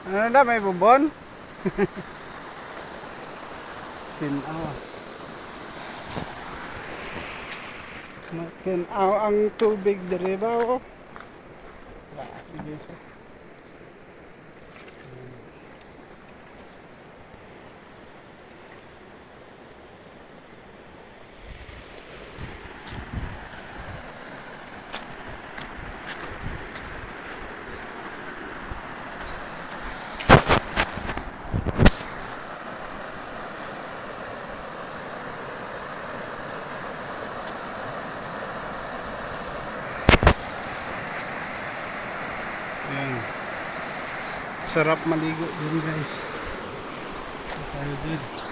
Ano na, may bubon? Tinaw. Tinaw ang tubig diri ba o? Grabe guys. Ayan. Sarap maligo din guys. Tayo dyan.